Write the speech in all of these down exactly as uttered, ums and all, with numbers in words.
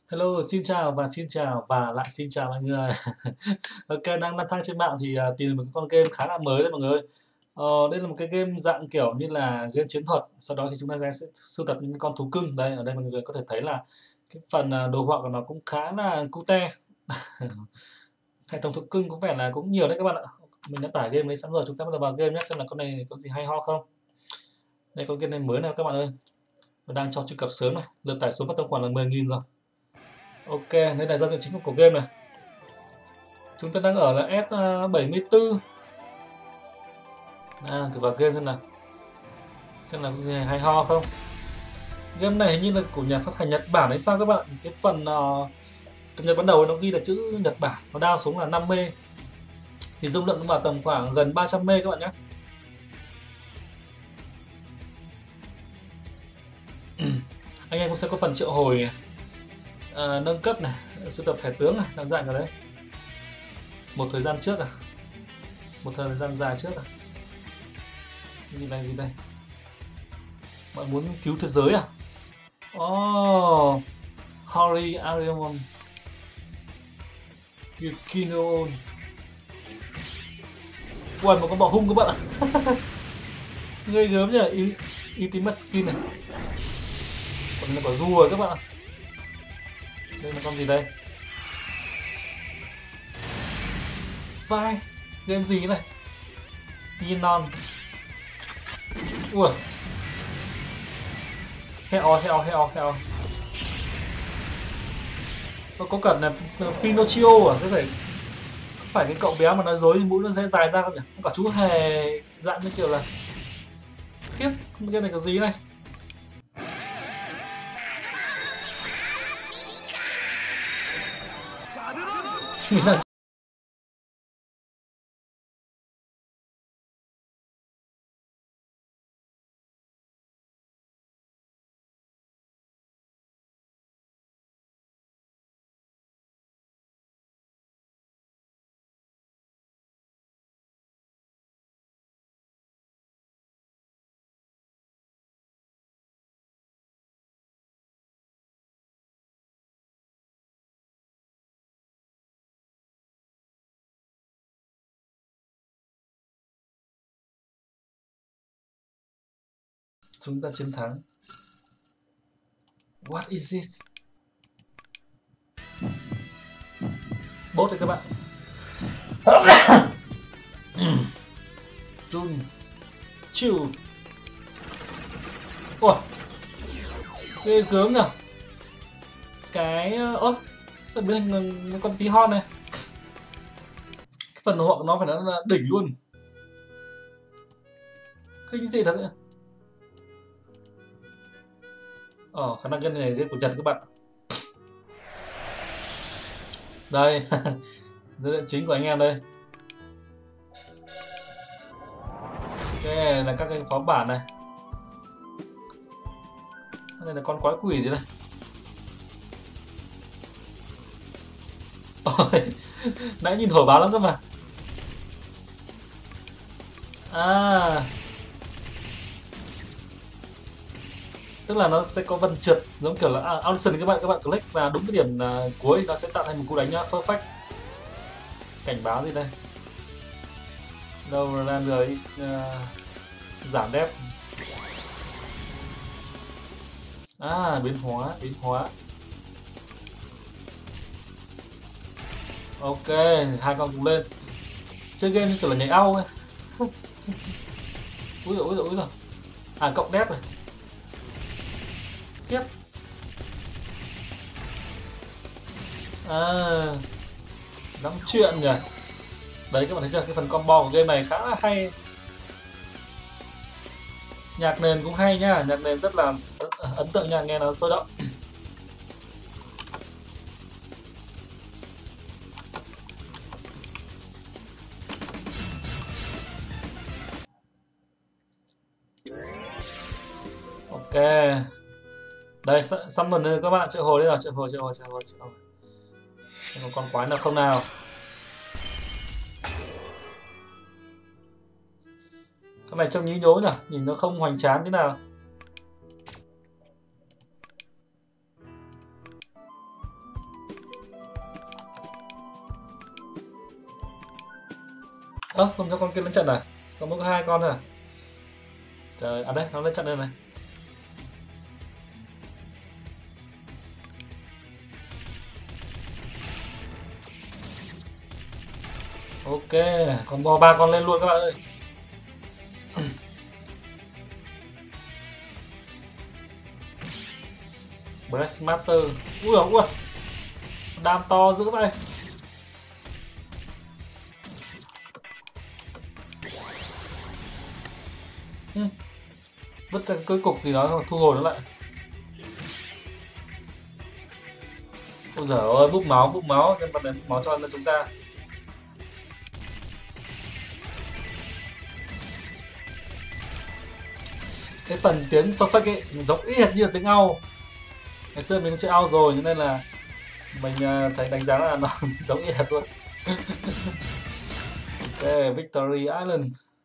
Hello, xin chào và xin chào và lại xin chào mọi người. Ok, đang lang thang trên mạng thì à, tìm được một cái con game khá là mới đấy mọi người ơi. Ờ, đây là một cái game dạng kiểu như là game chiến thuật. Sau đó thì chúng ta sẽ sưu tập những con thú cưng. Đây, ở đây mọi người có thể thấy là cái phần à, đồ họa của nó cũng khá là cute. Hệ thống thú cưng có vẻ là cũng nhiều đấy các bạn ạ. Mình đã tải game đấy sẵn rồi, chúng ta bắt đầu vào game nhé, xem là con này có gì hay ho không. Đây con game này mới này các bạn ơi. Nó đang cho truy cập sớm này, lượt tải xuống phát tầm khoảng là mười nghìn rồi. Ok, đây là giao diện chính của game này. Chúng ta đang ở là S bảy mươi tư. À, thử vào game xem nào. Xem là có gì hay ho không. Game này hình như là của nhà phát hành Nhật Bản hay sao các bạn. Cái phần uh, cập nhật ban đầu nó ghi là chữ Nhật Bản, nó down xuống là năm mê. Thì dung lượng nó vào tầm khoảng gần ba trăm mê các bạn nhé. Anh em cũng sẽ có phần triệu hồi này. À, nâng cấp này, sưu tập thẻ tướng này, dạng dạng ở đấy. Một thời gian trước à? Một thời gian dài trước à? Gì đây gì đây? Bạn muốn cứu thế giới à? Oh, Hori Ariamon Yukino. Quần một con bọ hung các bạn ạ. Gây gớm nhỉ, Ultimate Skin này. Còn là quả rùa các bạn ạ. Đây là con gì đây? Vai, game gì này? Yinon. Ui. Heo, heo, heo, heo. Nó có cả là Pinocchio à? Thế phải phải cái cậu bé mà nói dối thì mũi nó sẽ dài ra không nhỉ? Cả chú hề dạng như kiểu là khiếp, cái này có gì này? Chúng ta chiến thắng. What is it? Bot đấy các bạn. Run. Chill. Ủa, ghê gớm nhỉ. Cái ơ sao biến thành con tí hon này. Cái phần họa của nó phải nói là đỉnh luôn. Cái gì thật vậy? Ờ, khả năng cái này là của Nhật các bạn. Đây, giới thiệu chính của anh em đây. Cái là các cái phó bản này. Cái này là con quái quỷ gì đây? Ôi, nãy nhìn thổi báo lắm cơ mà. À, tức là nó sẽ có vần trượt giống kiểu là à, Audition các bạn các bạn click và đúng cái điểm uh, cuối nó sẽ tạo thành một cú đánh uh, perfect. Cảnh báo gì đây? No render is uh, giảm depth. À, biến hóa biến hóa. Ok, hai con cùng lên. Chơi game như kiểu là nhảy ao ấy. Úi dồi, úi dồi, úi dồi. À, cộng đép này. Tiếp. À, lắm chuyện nhỉ. Đấy các bạn thấy chưa, cái phần combo của game này khá là hay. Nhạc nền cũng hay nhá, nhạc nền rất là ấn tượng nha, nghe nó sôi động. Ok. Đây, summon các bạn, triệu hồi đây rồi, triệu hồi, triệu hồi, triệu hồi, triệu hồi. Không có con quái nào không nào. Con này trông nhí nhố nhỉ, nhìn nó không hoành tráng thế nào. Ơ, không cho con kia lên trận à? Còn mỗi có hai con thôi à? Trời, à đây, nó lên trận đây này. Ok, còn bò ba con lên luôn các bạn ơi. Breastmaster. Ui ui, ui. Đam to dữ vậy. Ừ. Vứt ra cái cục gì đó rồi thu hồi nó lại. Ôi giời ơi, búp máu, búp máu, nhân vật này búp máu cho lên chúng ta. Cái phần tiếng perfect ấy giống y hệt như là tiếng Âu. Ngày xưa mình cũng chơi Âu rồi cho nên là mình thấy đánh giá là nó giống y hệt luôn. Ok, Victory Island.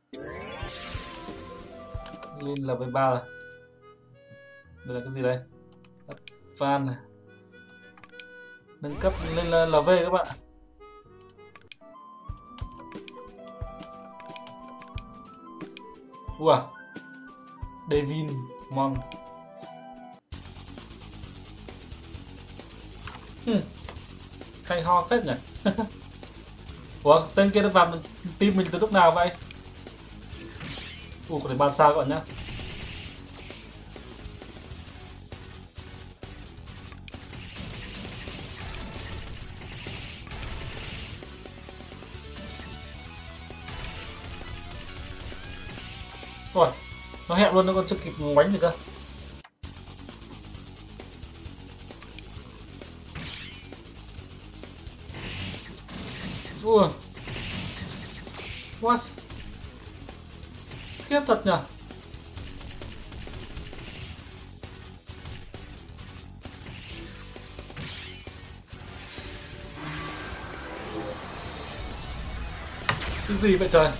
Lên là với ba rồi. Đây là cái gì đây? Fan này. Nâng cấp lên là lờ vê các bạn. Wow. Devin Mon. Hmm. Hay ho phết nhỉ. Ủa, tên kia nó vào team mình từ lúc nào vậy? Ủa, có thể ba sao các bạn nhá. Rồi, nó hẹn luôn, nó còn chưa kịp ngoánh gì cơ. Ủa. What? Khiếp thật nhỉ. Cái gì vậy trời?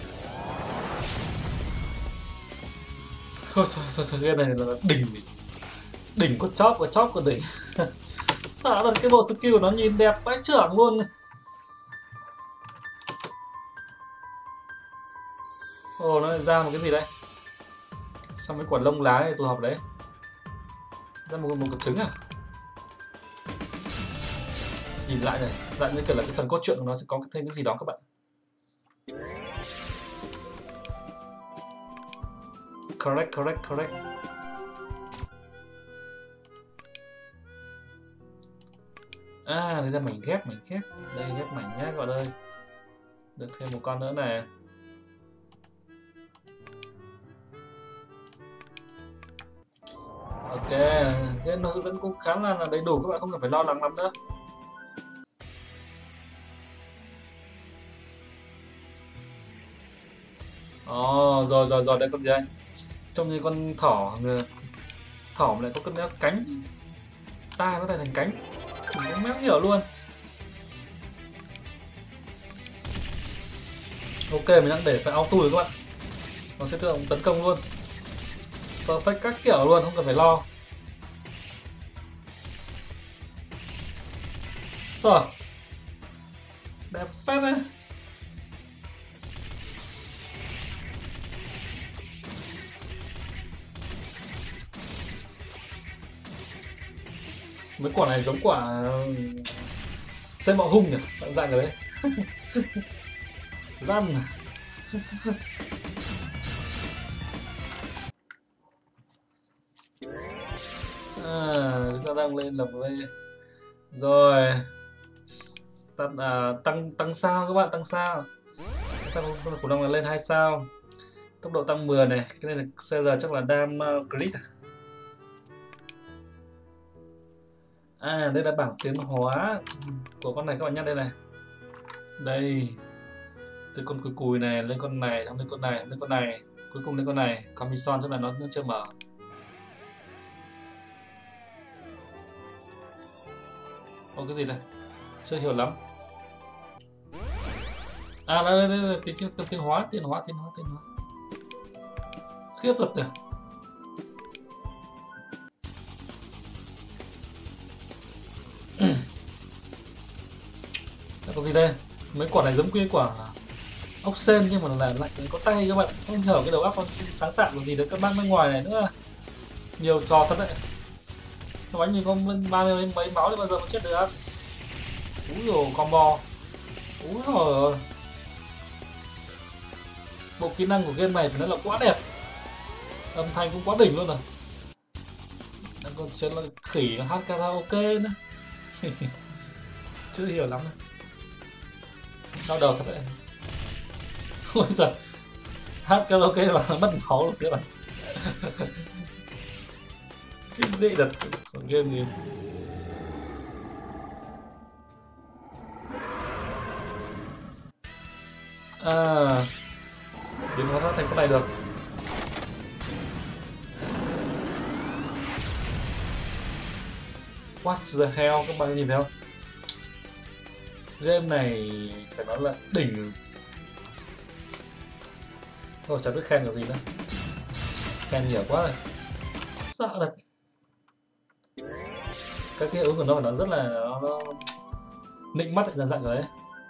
Thôi thôi thôi, thôi cái này là đỉnh. Đỉnh có chóp, có chóp có đỉnh. Sợ là cái bộ skill của nó nhìn đẹp vãi chưởng luôn. Ồ, nó ra một cái gì đây? Xong cái quả lông lá này tụ họp đấy. Ra một, một cái trứng à? Nhìn lại này, lại như kiểu là cái phần cốt truyện của nó sẽ có thêm cái gì đó các bạn. Correct, correct, correct. À, đây ra mảnh ghép, mảnh ghép. Đây ghép mảnh nhá các bạn ơi. Được thêm một con nữa này. Ok, cái hướng dẫn cũng khá là, là đầy đủ, các bạn không cần phải lo lắng lắm nữa. Ồ, oh, rồi rồi rồi, đây con gì đây? Trông như con thỏ, thỏ này có con cánh, tai nó thành cánh, mình cũng méo hiểu luôn. Ok, mình đang để phải auto rồi các bạn, nó sẽ tự động tấn công luôn, perfect các kiểu luôn, không cần phải lo. Rồi, đẹp phết đấy. Mấy quả này giống quả xem bạo hung nhỉ, dạng dạng cái đấy. Run. À, chúng ta đang lên lập V rồi. Tăng, à, tăng tăng sao các bạn, tăng sao. Sao con khủng long là lên hai sao. Tốc độ tăng mười này, cái này là xê rờ chắc là dam uh, crit à? À, đây là bảng tiến hóa của con này các bạn nhé, đây này. Đây. Từ con cùi cùi này lên con này, xong lên con này, lên con này, cuối cùng lên con này. Commission chắc là nó, nó chưa mở. Ồ, cái gì đây? Chưa hiểu lắm. À, đây, đây, đây, đây tiến, tiến, tiến hóa, tiến hóa, tiến hóa, tiến hóa. Khiếp thật rồi. Có gì đây? Mấy quả này giống cái quả ốc sên nhưng mà là lại có tay các bạn, không hiểu cái đầu óc con sáng tạo của gì đấy các bác nước ngoài này nữa. Nhiều trò thật đấy. Nó bánh như con ba mươi mấy, mấy máu thì bao giờ mà chết được. Úi dồi combo. Úi dồi. Bộ kỹ năng của game này phải nói là quá đẹp. Âm thanh cũng quá đỉnh luôn rồi. Đang còn chơi là khỉ hát karaoke nữa. Chưa hiểu lắm đâu. Đau đầu thật đấy. Ôi giời. Hát karaoke mà nó mất máu luôn các bạn. Kinh dị thật. Còn game gì. À, biến nó thành con này được. What the hell, các bạn nhìn thấy không? Game này phải nói là đỉnh. Thôi chẳng biết khen cái gì nữa. Khen nhiều quá rồi. Sợ thật. Các cái hiệu ứng của nó phải nói rất là nó, nó nịnh mắt lại dạng rồi đấy.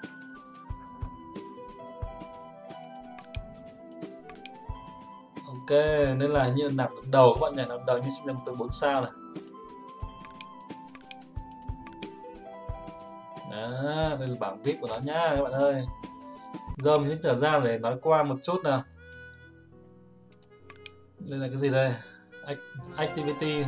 Ok, nên là hình như là nạp lần đầu các bạn nhỉ, nạp đầu như sinh ra từ bốn sao này. Đó, đây là bảng vê i pê của nó nhá các bạn ơi. Giờ mình sẽ trở ra để nói qua một chút nào. Đây là cái gì đây? Activity.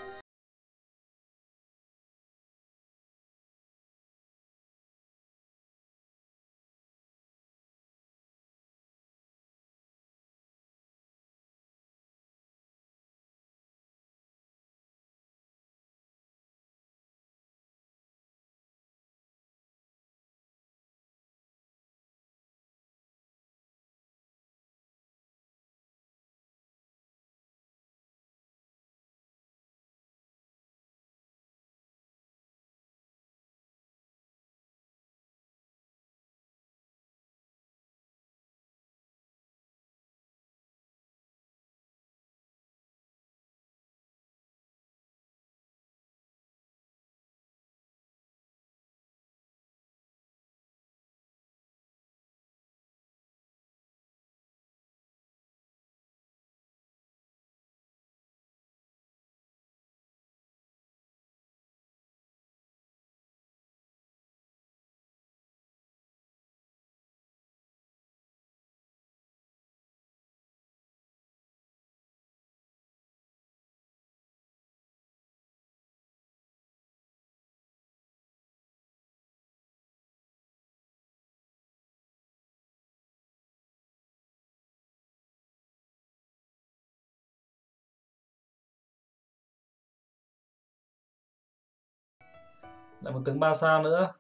Lại một tướng ba sao nữa.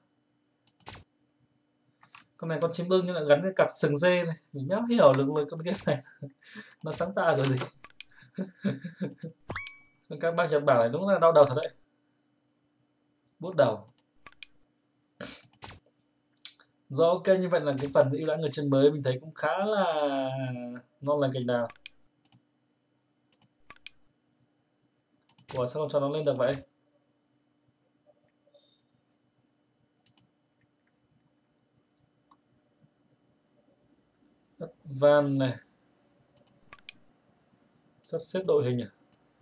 Con này con chim ưng nhưng lại gắn cái cặp sừng dê này. Mình méo hiểu được rồi con game này. Nó sáng tạo cái gì. Các bác Nhật Bản này đúng là đau đầu thật đấy. Bút đầu. Rồi ok, như vậy là cái phần ưu đãi người chơi mới mình thấy cũng khá là ngon lành cành đào. Ủa sao không cho nó lên được vậy? Đất van này. Sắp xếp đội hình à?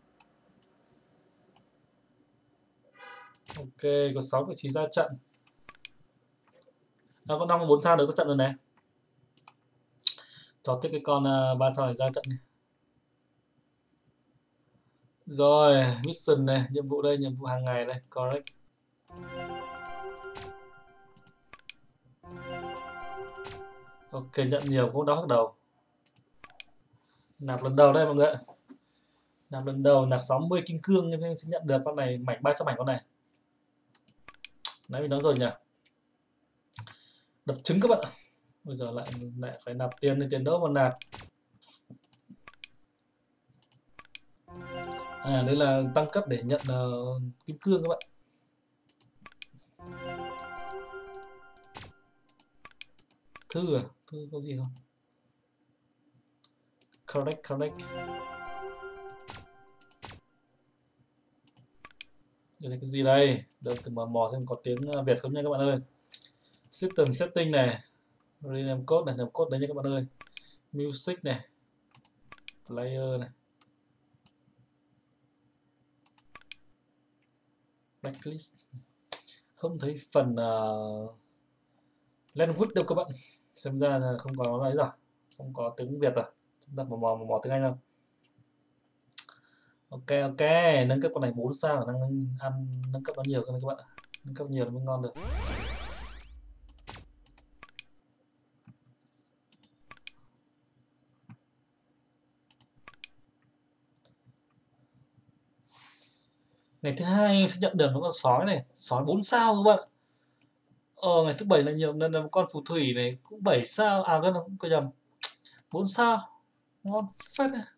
Ok, có sáu vị trí ra trận. À, con năm bốn sao được ra trận rồi này. Cho tiếp cái con uh, ba sao này ra trận này. Rồi, mission này, nhiệm vụ đây, nhiệm vụ hàng ngày đây, correct. Ok, nhận nhiều cũng đau hết đầu. Nạp lần đầu đây mọi người ạ. Nạp lần đầu nạp sáu mươi kim cương nên sẽ nhận được con này mảnh ba trăm mảnh con này. Nãy mình nói rồi nhỉ. Đập trứng các bạn ạ. Bây giờ lại lại phải nạp tiền thì tiền đâu mà nạp. À đây là tăng cấp để nhận uh, kim cương các bạn. Thư à? Thư có gì không? Correct, correct. Đây là cái gì đây? Đâu từ mò mò xem có tiếng Việt không nha các bạn ơi. System setting này. rename code này, làm code đấy nha các bạn ơi. Music này, player này, backlist. Không thấy phần uh, language đâu các bạn, xem ra là không có nó đấy rồi, không có tiếng Việt rồi, chúng ta mò mò mò tiếng Anh đâu. Ok ok, nâng cấp con này bốn sao, khả năng ăn nâng cấp nó nhiều hơn các bạn ạ, nâng cấp nhiều mới ngon được. Ngày thứ hai sẽ nhận được một con sói này, sói bốn sao các bạn ạ. Ờ, ngày thứ bảy là nhiều nên là một con phù thủy này cũng bảy sao, à cái nó cũng có nhầm, bốn sao, ngon phết này.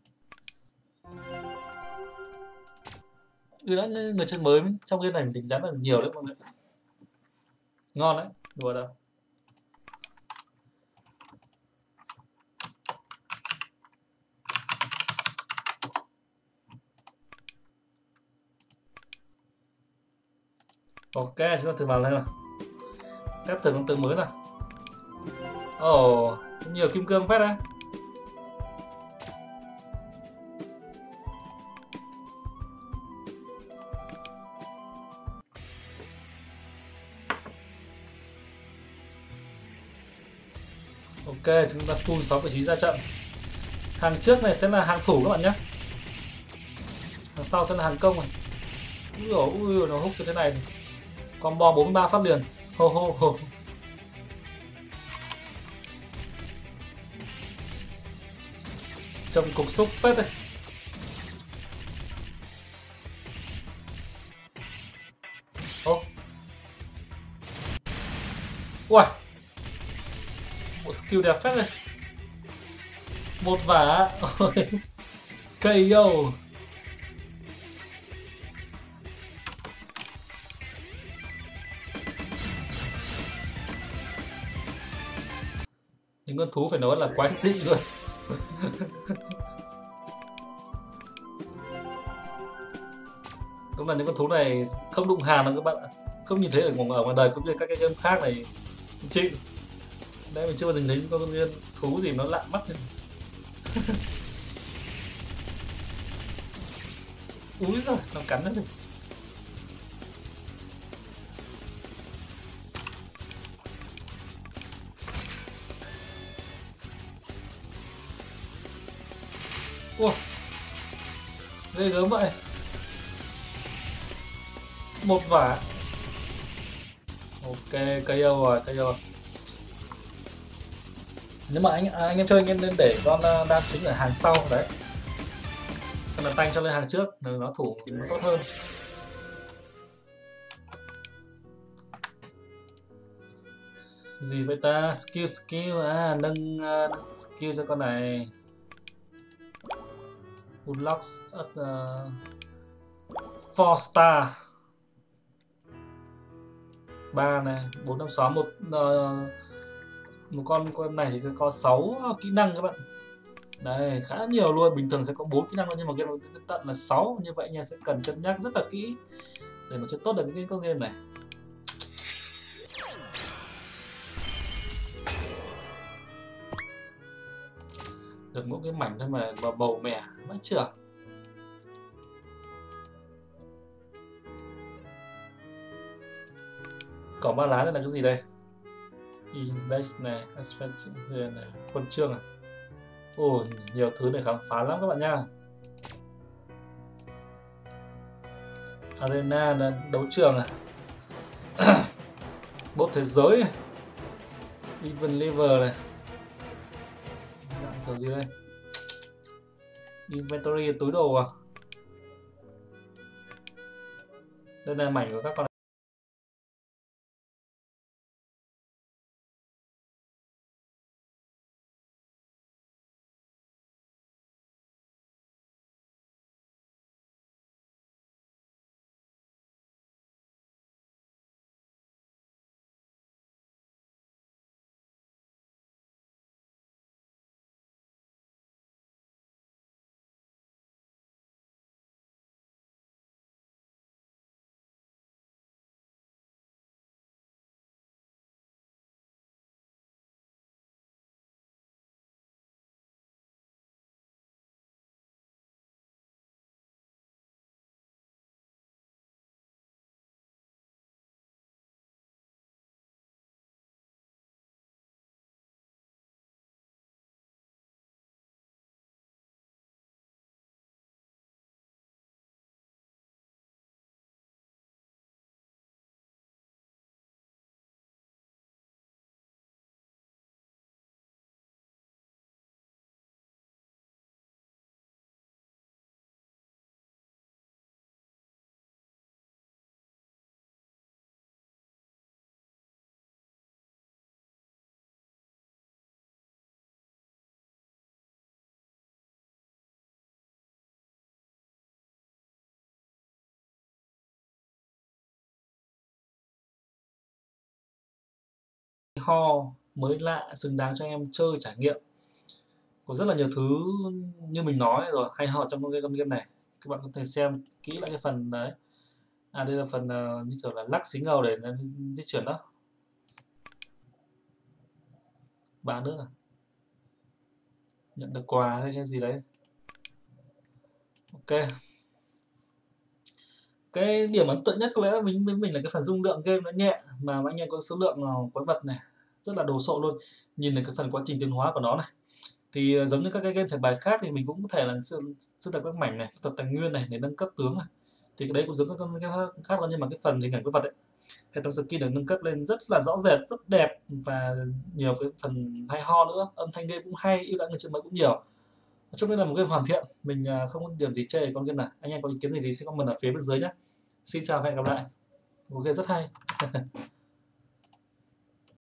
Ừ, đã người chơi mới trong game này mình đánh giá là nhiều đấy mọi người, ngon đấy, đùa đâu. Ok, chúng ta thử vào đây nào, test thử con tướng mới nào. Ồ, oh, nhiều kim cương phết đấy. Ok, chúng ta full sáu vị trí ra trận. Hàng trước này sẽ là hàng thủ các bạn nhé, hàng sau sẽ là hàng công này. Ui dồi ui, nó hút như thế này, combo bốn mươi ba phát liền, hô hô hô. Trông cục xúc phết đây. Ô, ui, một skill đẹp phết đây, một vả. Cây yo. Những con thú phải nói là quái dị luôn. Đúng là những con thú này không đụng hàng đâu các bạn ạ, không nhìn thấy ở ngoài, ở ngoài đời cũng như các cái game khác này chịu. Đấy, mình chưa bao giờ thấy con thú gì nó lạ mắt như úi rồi, nó cắn đấy. Ủa, ghê gớm vậy, một vả. Ok, cây yêu rồi, cây yêu rồi. Nếu mà anh anh em chơi anh em nên để con đam chính ở hàng sau đấy, cho là tanh cho lên hàng trước, nó thủ nó tốt hơn. Gì vậy ta, skill skill à, nâng uh, skill cho con này. Unlocks uh, four star ba này, bốn năm sáu, một uh, một con con này thì có sáu kỹ năng các bạn. Đây, khá nhiều luôn, bình thường sẽ có bốn kỹ năng nhưng mà game tận là sáu, như vậy nha sẽ cần cân nhắc rất là kỹ để mà chơi tốt được cái con game này. Được mỗi cái mảnh thôi mà mà bầu mẻ vẫn chưa. Cỏ ba lá này là cái gì đây? Index này, aspect này, quân chương này. Ồ, nhiều thứ để khám phá lắm các bạn nha. Arena là đấu trường à. Bốt thế giới này. Even lever này. Kiểu gì đây? Inventory túi đồ à. Đây là mảnh của các con ho, mới lạ, xứng đáng cho anh em chơi trải nghiệm. Có rất là nhiều thứ như mình nói rồi hay ho trong con game, con game này. Các bạn có thể xem kỹ lại cái phần đấy. À đây là phần uh, như kiểu là lắc xí ngầu để nó di chuyển đó. Bán nữa này. Nhận được quà hay cái gì đấy. Ok. Cái điểm ấn tượng nhất có lẽ là mình với mình là cái phần dung lượng game nó nhẹ mà anh em có số lượng uh, quái vật này rất là đồ sộ luôn. Nhìn thấy cái phần quá trình tiến hóa của nó này. Thì uh, giống như các cái game thẻ bài khác thì mình cũng có thể là sưu tập các mảnh này, tập tài nguyên này để nâng cấp tướng này. Thì cái đấy cũng giống các con game khác thôi, nhưng mà cái phần hình ảnh quái vật ấy, hệ thống skin được nâng cấp lên rất là rõ rệt, rất đẹp và nhiều cái phần hay ho nữa, âm thanh game cũng hay, ưu đãi người chơi mới cũng nhiều. Nói chung đây là một game hoàn thiện, mình uh, không có điểm gì chê con game này. Anh em có ý kiến gì gì sẽ comment ở phía bên dưới nhé. Xin chào và hẹn gặp lại. Một game rất hay.